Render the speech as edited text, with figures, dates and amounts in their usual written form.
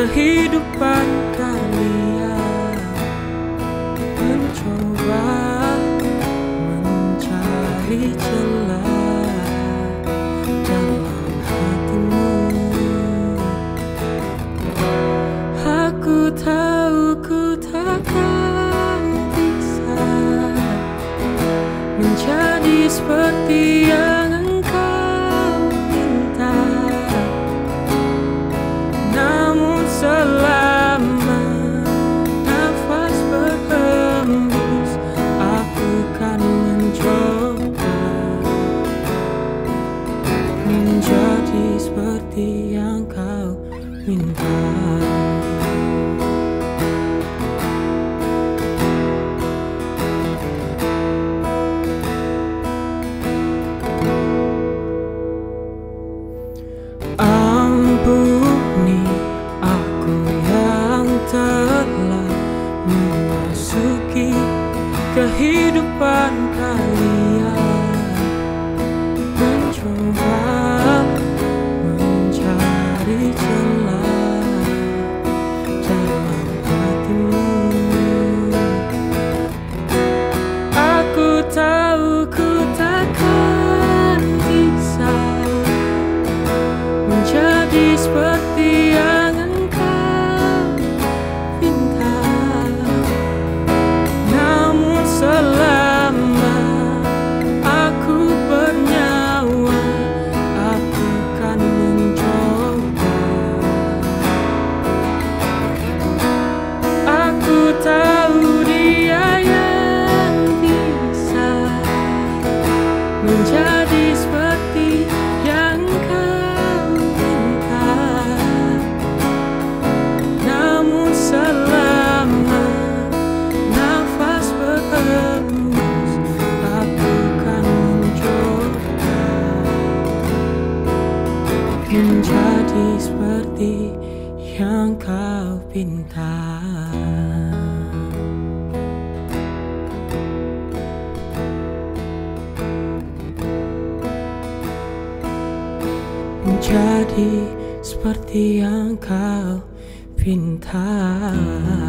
kehidupan kalian, mencoba mencari celah dalam hatimu. Aku tahu ku takkan bisa menjadi seperti yang engkau minta, namun selama nafas berhembus, aku kan mencoba menjadi seperti yang kau minta. Ampuni aku yang telah memasuki kehidupan kalian, mencoba mencari celah dalam hatimu. Aku tahu ku takkan bisa menjadi seperti yang engkau minta, namun selama aku bernyawa, aku kan mencoba. Aku tahu Dia yang bisa menjadi seperti yang kau minta, namun selama nafas berhembus, aku kan mencoba menjadi seperti yang kau pinta. Menjadi seperti yang kau pinta.